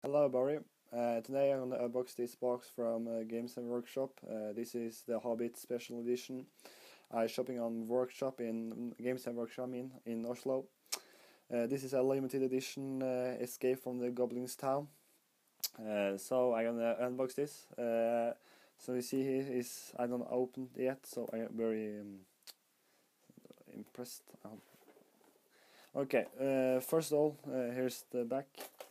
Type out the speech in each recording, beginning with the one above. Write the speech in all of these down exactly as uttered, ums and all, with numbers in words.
Hello, Barry. Uh, today I'm gonna unbox this box from uh, Games and Workshop. Uh, this is the Hobbit Special Edition. I'm shopping on Workshop in Games and Workshop in in Oslo. Uh, this is a limited edition uh, Escape from the Goblin's Town. Uh, so I'm gonna unbox this. Uh, so you see here is I don't open it yet, so I'm very um, impressed. Okay, uh, first of all, uh, here's the back.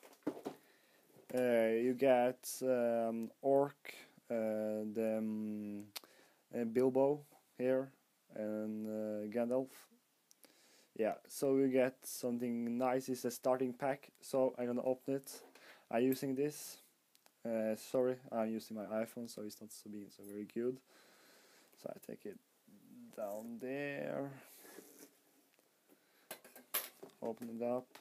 Uh, you get um, Orc, uh, the um, uh, Bilbo here, and uh, Gandalf. Yeah, so you get something nice. It's a starting pack. So I'm gonna open it. I'm using this. Uh, sorry, I'm using my iPhone, so it's not so being so very good. So I take it down there. Open it up.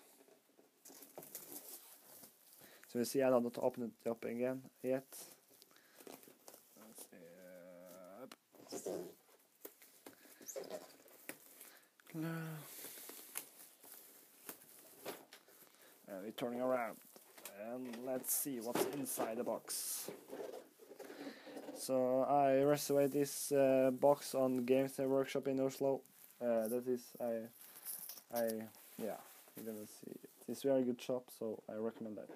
So you see, I don't open it up again yet. Let's see. Uh, and we're turning around, and let's see what's inside the box. So I reserved this uh, box on Games and Workshop in Oslo. Uh, that is, I, I, yeah, you're gonna see it. It's a very good shop, so I recommend that.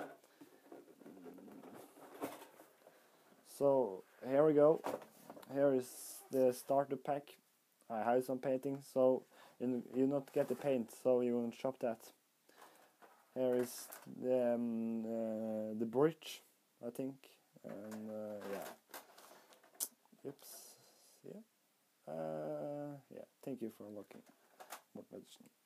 So here we go. Here is the starter pack. I have some painting, so you you not get the paint, so you won't shop that. Here is the um, uh, the bridge, I think, and uh, yeah. Oops. Yeah. Uh, yeah. Thank you for looking. More medicine.